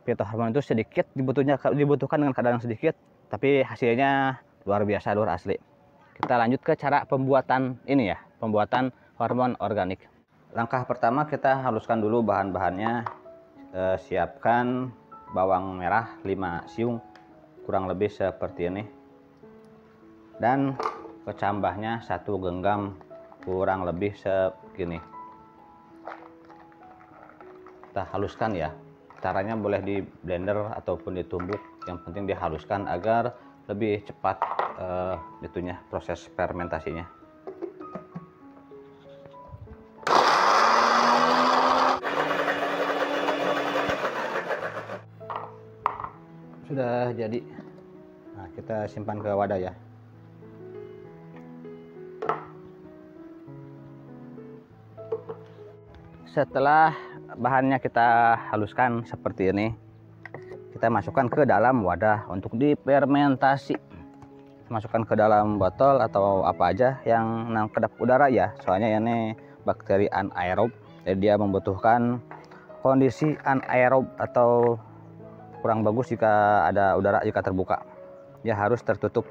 Fitohormon itu sedikit dibutuhkan dengan kadar yang sedikit, tapi hasilnya luar biasa, luar asli. Kita lanjut ke cara pembuatan ini ya, pembuatan hormon organik. Langkah pertama kita haluskan dulu bahan-bahannya. Siapkan bawang merah 5 siung, kurang lebih seperti ini, dan kecambahnya 1 genggam, kurang lebih segini. Kita haluskan ya. Caranya boleh di blender ataupun ditumbuk, yang penting dihaluskan agar lebih cepat proses fermentasinya. Sudah jadi. Nah, kita simpan ke wadah ya. Setelah bahannya kita haluskan seperti ini, kita masukkan ke dalam wadah untuk difermentasi. Masukkan ke dalam botol atau apa aja yang kedap udara ya, soalnya ini bakteri anaerob, jadi dia membutuhkan kondisi anaerob atau kurang bagus jika ada udara, jika terbuka ya harus tertutup.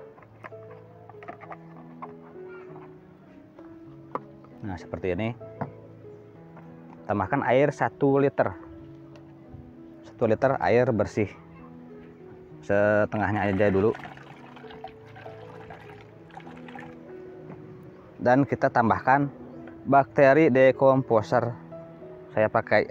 Nah, seperti ini. Tambahkan air 1 liter. 1 liter air bersih. Setengahnya aja dulu. Dan kita tambahkan bakteri decomposer. Saya pakai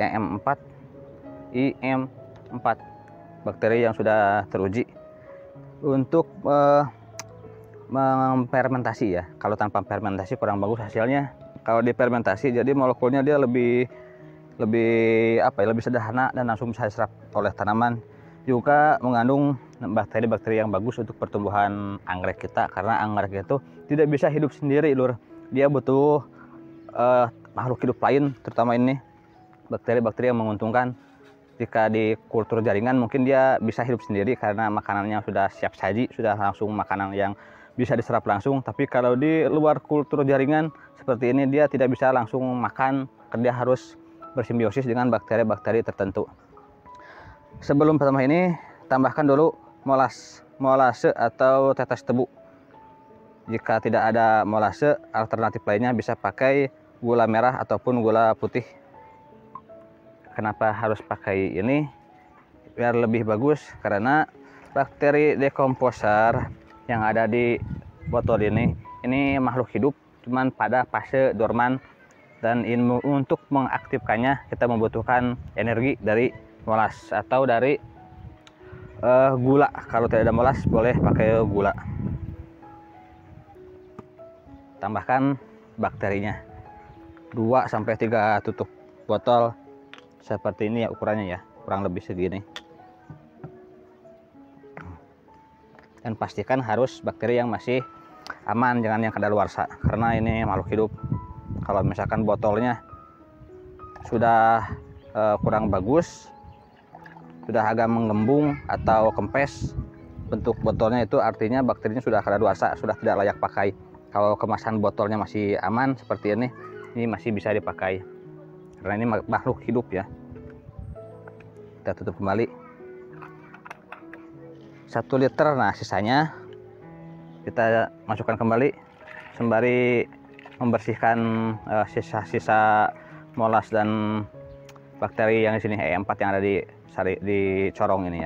IM4. Bakteri yang sudah teruji untuk memfermentasi ya. Kalau tanpa fermentasi kurang bagus hasilnya. Kalau difermentasi jadi molekulnya dia lebih sederhana dan langsung bisa diserap oleh tanaman. Juga mengandung bakteri-bakteri yang bagus untuk pertumbuhan anggrek kita, karena anggrek itu tidak bisa hidup sendiri, Lur. Dia butuh makhluk hidup lain, terutama ini bakteri-bakteri yang menguntungkan. Jika di kultur jaringan mungkin dia bisa hidup sendiri karena makanannya sudah siap saji, sudah langsung makanan yang bisa diserap langsung. Tapi kalau di luar kultur jaringan seperti ini dia tidak bisa langsung makan, dia harus bersimbiosis dengan bakteri-bakteri tertentu. Sebelum pertama ini tambahkan dulu molase atau tetes tebu. Jika tidak ada molase, alternatif lainnya bisa pakai gula merah ataupun gula putih. Kenapa harus pakai ini? Biar lebih bagus, karena bakteri decomposer yang ada di botol ini makhluk hidup, cuman pada fase dorman, dan untuk mengaktifkannya kita membutuhkan energi dari molas atau dari gula. Kalau tidak ada molas boleh pakai gula. Tambahkan bakterinya 2-3 tutup botol seperti ini ya, ukurannya ya, kurang lebih segini. Dan pastikan harus bakteri yang masih aman, jangan yang kadaluarsa, karena ini makhluk hidup. Kalau misalkan botolnya sudah kurang bagus, sudah agak menggembung atau kempes bentuk botolnya, itu artinya bakterinya sudah kadaluarsa, sudah tidak layak pakai. Kalau kemasan botolnya masih aman seperti ini masih bisa dipakai, karena ini makhluk hidup ya. Kita tutup kembali 1 liter. Nah, sisanya kita masukkan kembali sembari membersihkan sisa-sisa molas dan bakteri yang di sini E4 yang ada di corong ini ya.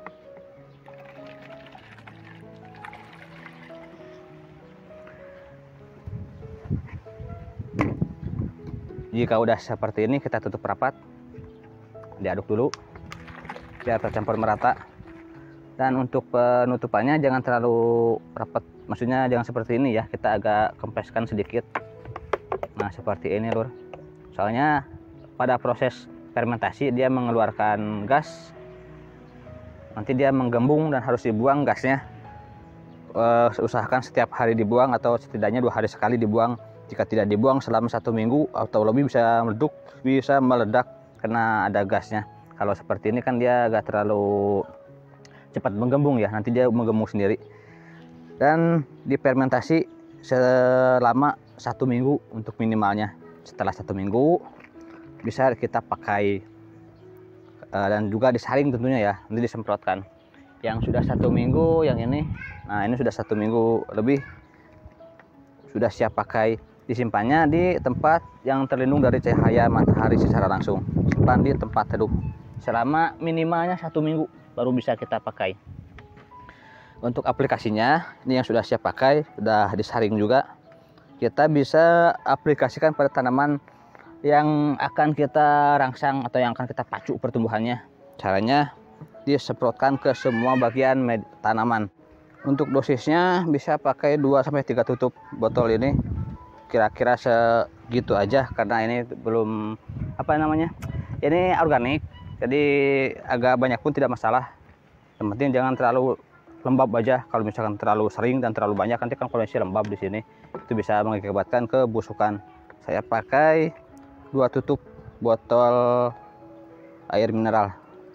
Jika udah seperti ini kita tutup rapat, diaduk dulu biar tercampur merata. Dan untuk penutupannya jangan terlalu rapat, maksudnya jangan seperti ini ya, kita agak kempeskan sedikit. Nah, seperti ini, Lur. Soalnya pada proses fermentasi dia mengeluarkan gas, nanti dia menggembung dan harus dibuang gasnya. Usahakan setiap hari dibuang atau setidaknya 2 hari sekali dibuang. Jika tidak dibuang selama 1 minggu atau lebih bisa meledak karena ada gasnya. Kalau seperti ini kan dia agak terlalu cepat menggembung ya, nanti dia menggembung sendiri. Dan difermentasi selama 1 minggu untuk minimalnya. Setelah 1 minggu bisa kita pakai. dan juga disaring tentunya ya, nanti disemprotkan. Yang sudah 1 minggu yang ini, nah ini sudah 1 minggu lebih, sudah siap pakai. Disimpannya di tempat yang terlindung dari cahaya matahari secara langsung, simpan di tempat teduh selama minimalnya 1 minggu baru bisa kita pakai. Untuk aplikasinya ini yang sudah siap pakai, sudah disaring juga, kita bisa aplikasikan pada tanaman yang akan kita rangsang atau yang akan kita pacu pertumbuhannya. Caranya disemprotkan ke semua bagian tanaman. Untuk dosisnya bisa pakai 2-3 tutup botol ini, kira-kira segitu aja karena ini belum ini organik, jadi agak banyak pun tidak masalah. Yang penting jangan terlalu lembab aja. Kalau misalkan terlalu sering dan terlalu banyak nanti kan kondisi lembab di sini itu bisa mengakibatkan kebusukan. Saya pakai 2 tutup botol air mineral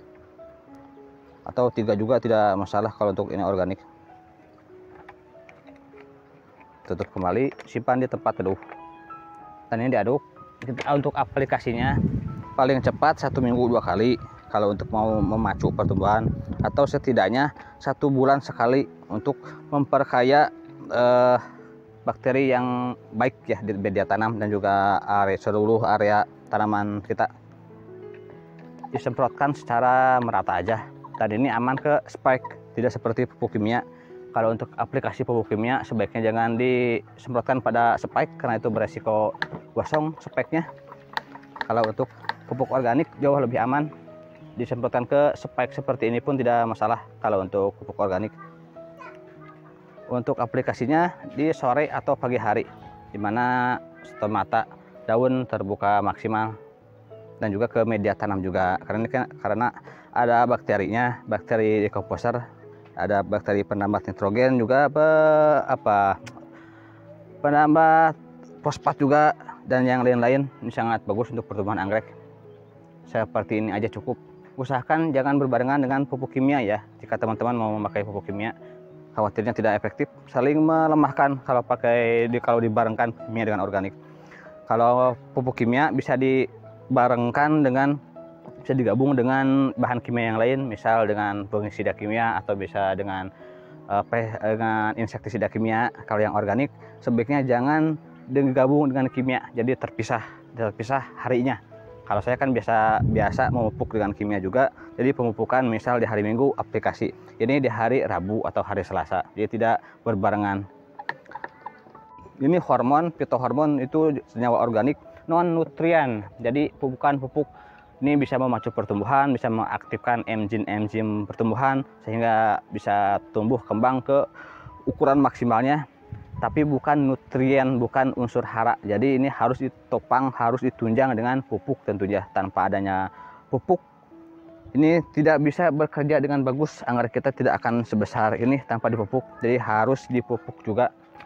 atau 3 juga tidak masalah kalau untuk ini organik. Tutup kembali, simpan di tempat teduh, dan ini diaduk. Untuk aplikasinya paling cepat 1 minggu 2 kali kalau untuk mau memacu pertumbuhan, atau setidaknya 1 bulan sekali untuk memperkaya bakteri yang baik ya di media tanam dan juga seluruh area tanaman kita. Disemprotkan secara merata aja, dan ini aman ke spike, tidak seperti pupuk kimia. Kalau untuk aplikasi pupuk kimia sebaiknya jangan disemprotkan pada spike karena itu beresiko gosong spike-nya. Kalau untuk pupuk organik jauh lebih aman, disemprotkan ke spike seperti ini pun tidak masalah kalau untuk pupuk organik. Untuk aplikasinya di sore atau pagi hari, dimana stomata daun terbuka maksimal, dan juga ke media tanam juga, karena ada bakterinya, bakteri decomposer, ada bakteri penambah nitrogen juga, penambah fosfat juga, dan yang lain-lain. Ini sangat bagus untuk pertumbuhan anggrek. Seperti ini aja cukup. Usahakan jangan berbarengan dengan pupuk kimia ya. Jika teman-teman mau memakai pupuk kimia, khawatirnya tidak efektif, saling melemahkan kalau dibarengkan kimia dengan organik. Kalau pupuk kimia bisa digabung dengan bahan kimia yang lain, misal dengan fungisida kimia atau bisa dengan insektisida kimia. Kalau yang organik sebaiknya jangan digabung dengan kimia, jadi terpisah harinya. Kalau saya kan biasa memupuk dengan kimia juga, jadi pemupukan misal di hari Minggu aplikasi, ini di hari Rabu atau hari Selasa, jadi tidak berbarengan. Ini hormon, fitohormon itu senyawa organik non nutrien, jadi bukan pupuk. Ini bisa memacu pertumbuhan, bisa mengaktifkan enzim pertumbuhan sehingga bisa tumbuh kembang ke ukuran maksimalnya, tapi bukan nutrien, bukan unsur hara. Jadi ini harus ditopang, harus ditunjang dengan pupuk tentunya. Tanpa adanya pupuk ini tidak bisa bekerja dengan bagus, anggrek kita tidak akan sebesar ini tanpa dipupuk. Jadi harus dipupuk juga,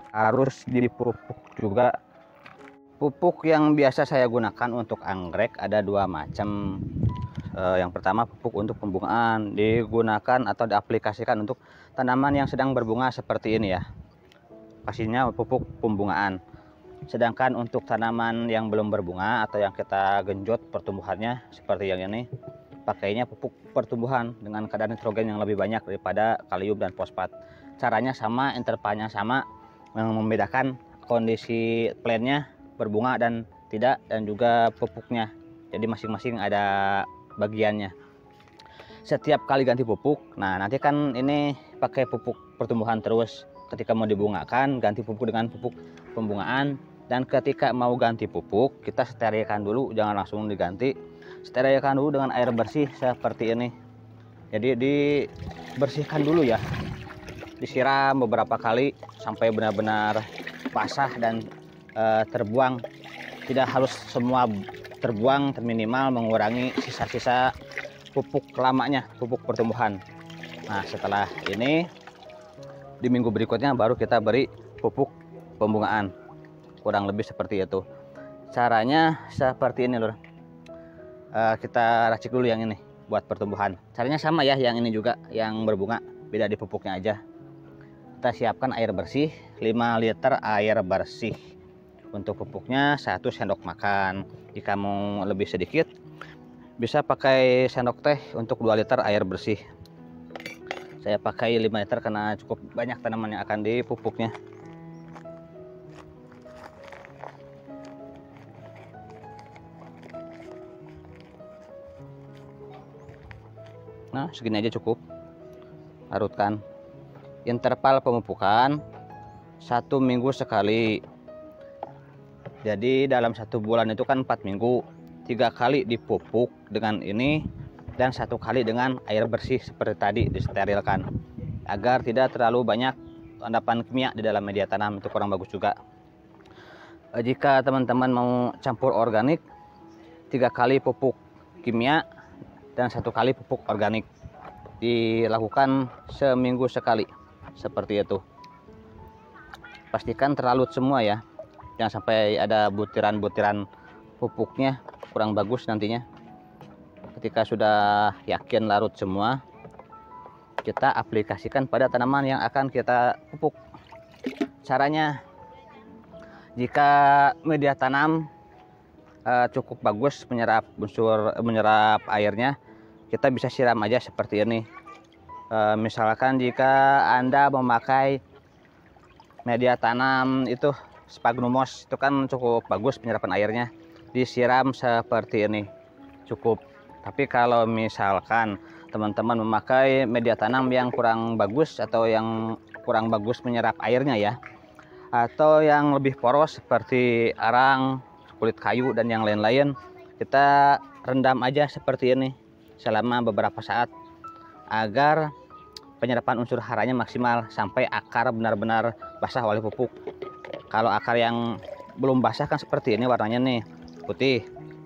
Pupuk yang biasa saya gunakan untuk anggrek ada 2 macam. Yang pertama pupuk untuk pembungaan, digunakan atau diaplikasikan untuk tanaman yang sedang berbunga seperti ini ya. Pastinya pupuk pembungaan. Sedangkan untuk tanaman yang belum berbunga atau yang kita genjot pertumbuhannya seperti yang ini, pakainya pupuk pertumbuhan dengan kadar nitrogen yang lebih banyak daripada kalium dan fosfat. Caranya sama, intervalnya sama, yang membedakan kondisi plantnya berbunga dan tidak, dan juga pupuknya. Jadi masing-masing ada bagiannya. Setiap kali ganti pupuk, nah nanti kan ini pakai pupuk pertumbuhan terus. Ketika mau dibungakan ganti pupuk dengan pupuk pembungaan, dan ketika mau ganti pupuk kita sterilkan dulu, jangan langsung diganti. Sterilkan dulu dengan air bersih seperti ini. Jadi dibersihkan dulu ya, disiram beberapa kali sampai benar-benar basah dan terbuang. Tidak harus semua terbuang, terminimal mengurangi sisa-sisa pupuk lamanya, pupuk pertumbuhan. Nah setelah ini di minggu berikutnya baru kita beri pupuk pembungaan, kurang lebih seperti itu. Caranya seperti ini lur. Kita racik dulu yang ini buat pertumbuhan. Caranya sama ya, yang ini juga yang berbunga, beda di pupuknya aja. Kita siapkan air bersih 5 liter air bersih. Untuk pupuknya 1 sendok makan. Jika mau lebih sedikit Bisa pakai sendok teh untuk 2 liter air bersih. Saya pakai 5 liter karena cukup banyak tanaman yang akan dipupuknya. Nah, segini aja cukup. Larutkan. Interval pemupukan 1 minggu sekali. Jadi dalam 1 bulan itu kan 4 minggu. 3 kali dipupuk dengan ini dan 1 kali dengan air bersih seperti tadi, disterilkan agar tidak terlalu banyak endapan kimia di dalam media tanam. Itu kurang bagus juga. Jika teman-teman mau campur organik, 3 kali pupuk kimia dan 1 kali pupuk organik, dilakukan seminggu sekali seperti itu. Pastikan terlalut semua ya, jangan sampai ada butiran-butiran pupuknya, kurang bagus nantinya. Ketika sudah yakin larut semua, kita aplikasikan pada tanaman yang akan kita pupuk. Caranya, jika media tanam cukup bagus menyerap airnya, kita bisa siram aja seperti ini. Misalkan jika Anda memakai media tanam itu sphagnum moss, itu kan cukup bagus penyerapan airnya, disiram seperti ini cukup. Tapi kalau misalkan teman-teman memakai media tanam yang kurang bagus atau yang kurang bagus menyerap airnya ya, atau yang lebih poros seperti arang, kulit kayu dan yang lain-lain, kita rendam aja seperti ini selama beberapa saat agar penyerapan unsur haranya maksimal sampai akar benar-benar basah oleh pupuk. Kalau akar yang belum basah kan seperti ini warnanya nih, putih.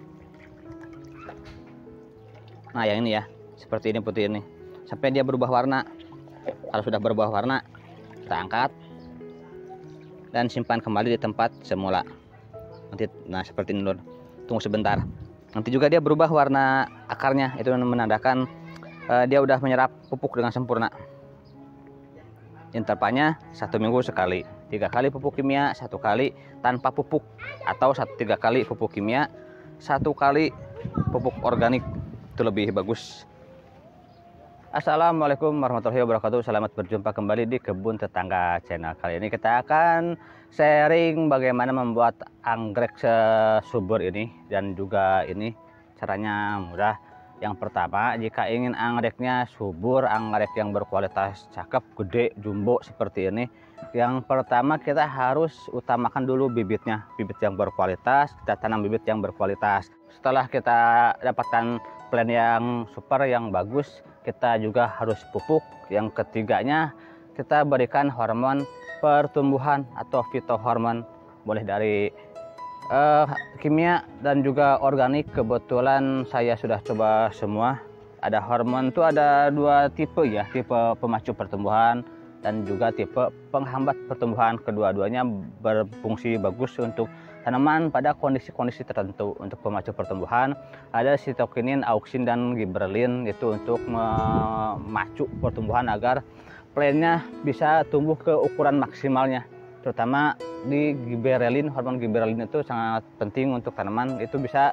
Nah, yang ini ya, seperti ini putih ini. Sampai dia berubah warna. Kalau sudah berubah warna, kita angkat dan simpan kembali di tempat semula. Nanti, nah seperti ini, Lur. Tunggu sebentar. Nanti juga dia berubah warna akarnya, itu menandakan dia udah menyerap pupuk dengan sempurna. Intervalnya 1 minggu sekali, 3 kali pupuk kimia, 1 kali tanpa pupuk, atau 3 kali pupuk kimia, 1 kali pupuk organik, itu lebih bagus. Assalamualaikum warahmatullahi wabarakatuh. Selamat berjumpa kembali di Kebun Tetangga Channel. Kali ini kita akan sharing bagaimana membuat anggrek subur ini, dan juga ini caranya mudah. Yang pertama, jika ingin anggreknya subur, anggrek yang berkualitas cakep, gede, jumbo seperti ini, yang pertama kita harus utamakan dulu bibitnya, bibit yang berkualitas. Kita tanam bibit yang berkualitas. Setelah kita dapatkan plant yang super, yang bagus, kita juga harus pupuk. Yang ketiganya, kita berikan hormon pertumbuhan atau fitohormon, boleh dari kimia dan juga organik. Kebetulan saya sudah coba semua. Ada hormon tuh ada 2 tipe ya, tipe pemacu pertumbuhan dan juga tipe penghambat pertumbuhan. Kedua-duanya berfungsi bagus untuk tanaman pada kondisi-kondisi tertentu. Untuk pemacu pertumbuhan ada sitokinin, auksin dan giberelin, itu untuk memacu pertumbuhan agar plantnya bisa tumbuh ke ukuran maksimalnya. Terutama di giberelin, hormon giberelin itu sangat penting untuk tanaman. Itu bisa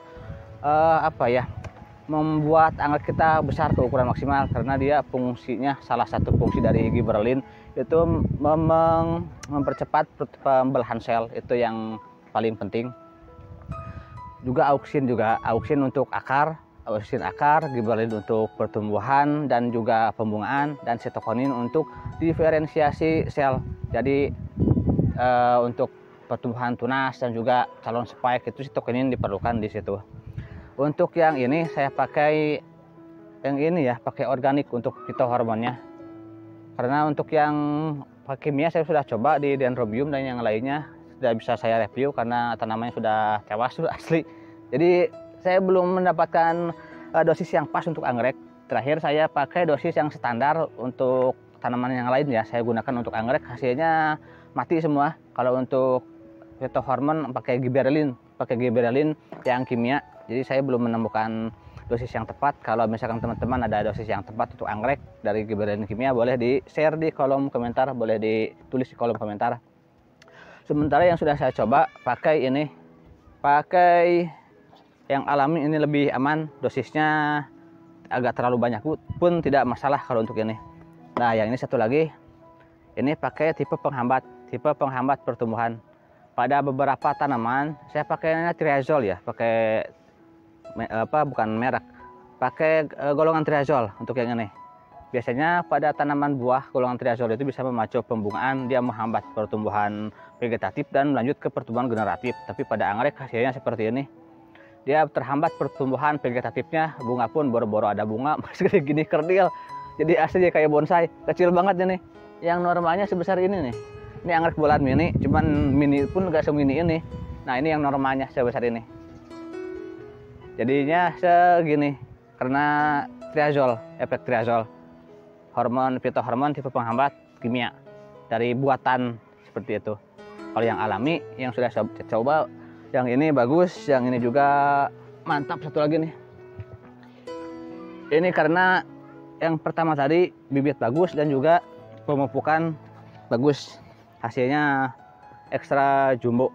membuat anggrek kita besar ke ukuran maksimal, karena dia fungsinya, salah satu fungsi dari giberelin itu mempercepat pembelahan sel, itu yang paling penting. Juga auksin untuk akar, giberelin untuk pertumbuhan dan juga pembungaan, dan sitokin untuk diferensiasi sel. Jadi untuk pertumbuhan tunas dan juga calon spike itu sitokin diperlukan di situ. Untuk yang ini saya pakai yang ini ya, pakai organik untuk fitohormonnya. Karena untuk yang pakai kimia saya sudah coba di Dendrobium dan yang lainnya, tidak bisa saya review karena tanamannya sudah tewas sudah asli. Jadi saya belum mendapatkan dosis yang pas untuk anggrek. Terakhir saya pakai dosis yang standar untuk tanaman yang lain ya, saya gunakan untuk anggrek, hasilnya mati semua. Kalau untuk fitohormon pakai giberelin yang kimia. Jadi saya belum menemukan dosis yang tepat. Kalau misalkan teman-teman ada dosis yang tepat untuk anggrek dari giberelin kimia, boleh di share di kolom komentar, boleh ditulis di kolom komentar. Sementara yang sudah saya coba pakai ini, pakai Yang alami ini lebih aman, dosisnya agak terlalu banyak pun tidak masalah kalau untuk ini. Nah, yang ini satu lagi, ini pakai tipe penghambat pertumbuhan. Pada beberapa tanaman saya pakainya triazole ya, pakai bukan merek, pakai golongan triazole untuk yang ini. Biasanya pada tanaman buah golongan triazole itu bisa memacu pembungaan, dia menghambat pertumbuhan vegetatif dan lanjut ke pertumbuhan generatif. Tapi pada anggrek hasilnya seperti ini, dia terhambat pertumbuhan vegetatifnya, bunga pun boro-boro ada bunga masih gini kerdil, jadi aslinya kayak bonsai, kecil banget ini. Yang normalnya sebesar ini nih. Ini anggrek bulan mini, cuman mini pun gak semini ini. Nah, ini yang normalnya sebesar ini. Jadinya segini karena triazole, efek triazole. Hormon fitohormon tipe penghambat kimia dari buatan seperti itu. Kalau yang alami yang sudah saya coba, yang ini bagus, yang ini juga mantap. Satu lagi nih. Ini karena yang pertama tadi bibit bagus dan juga pemupukan bagus. Hasilnya ekstra jumbo.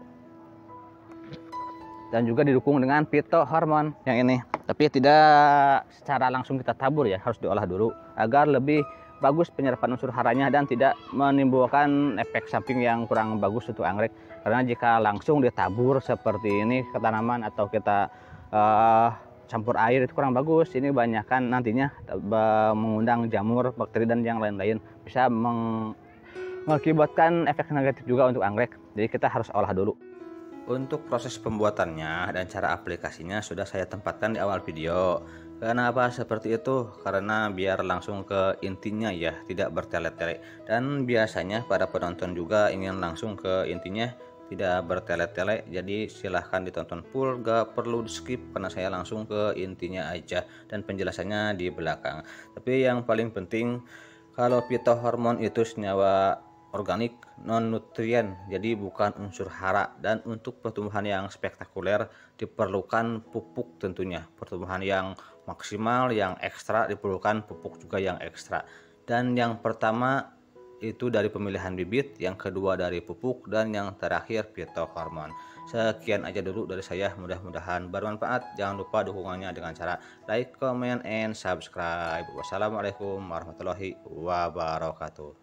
Dan juga didukung dengan fitohormon yang ini. Tapi tidak secara langsung kita tabur ya, harus diolah dulu agar lebih bagus penyerapan unsur haranya dan tidak menimbulkan efek samping yang kurang bagus untuk anggrek. Karena jika langsung ditabur seperti ini ke tanaman atau kita campur air itu kurang bagus. Ini banyakkan nantinya mengundang jamur, bakteri dan yang lain-lain, bisa mengakibatkan efek negatif juga untuk anggrek. Jadi kita harus olah dulu. Untuk proses pembuatannya dan cara aplikasinya sudah saya tempatkan di awal video. Kenapa seperti itu? Karena biar langsung ke intinya ya, tidak bertele-tele. Dan biasanya para penonton juga ingin langsung ke intinya, tidak bertele-tele. Jadi silahkan ditonton full, gak perlu di skip karena saya langsung ke intinya aja dan penjelasannya di belakang. Tapi yang paling penting, kalau fitohormon itu senyawa organik non nutrien, jadi bukan unsur hara. Dan untuk pertumbuhan yang spektakuler diperlukan pupuk tentunya. Pertumbuhan yang maksimal, yang ekstra diperlukan pupuk juga yang ekstra. Dan yang pertama itu dari pemilihan bibit, yang kedua dari pupuk, dan yang terakhir fitohormon. Sekian aja dulu dari saya, mudah-mudahan bermanfaat. Jangan lupa dukungannya dengan cara like, comment, and subscribe. Wassalamualaikum warahmatullahi wabarakatuh.